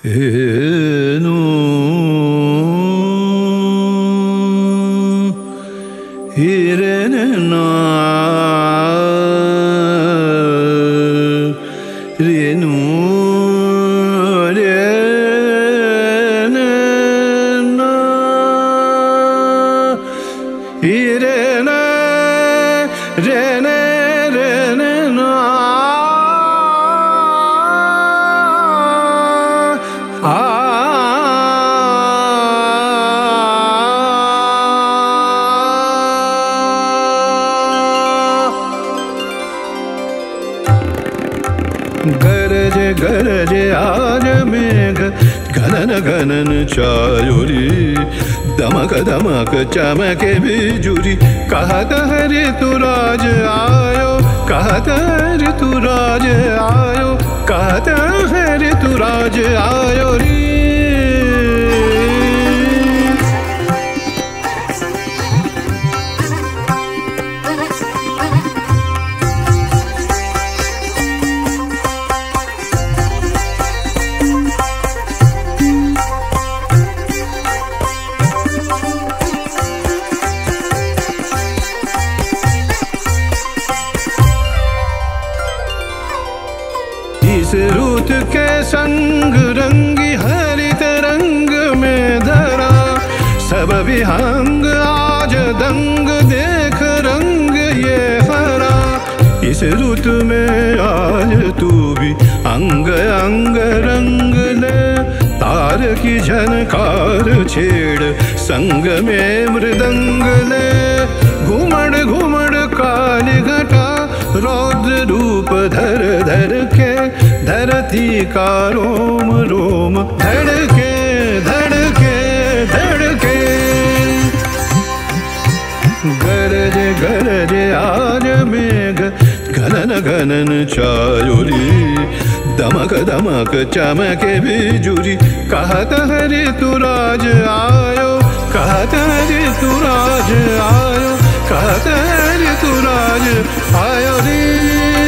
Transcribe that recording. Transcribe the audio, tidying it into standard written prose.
नु हिरे ना रेनु रे ना हिरे ना रे ना गरजे गरजे आज मेघ घनन घनन चायोरी दमक दमक चमके बिजुरी कहत ऋतुराज आयो कहत ऋतुराज आयो कहत ऋतुराज आयो री इस रुत के संग रंगी हरित रंग में धरा सब विहंग आज दंग देख रंग ये हरा इस रुत में आज तू भी अंग अंग रंग ले तार की झनकार छेड़ संग में मृदंग ले घुमड़ घुमड़ काली घटा रौद्र रूप धर धर के धरती का रोम रोम धड़के धड़के धड़के गरजे गरजे आज मेघ घनन घनन चायोरी दमक दमक चमके बिजुरी कहत ऋतुराज आयो कहत ऋतुराज आयो कहत ऋतुराज आयो रे।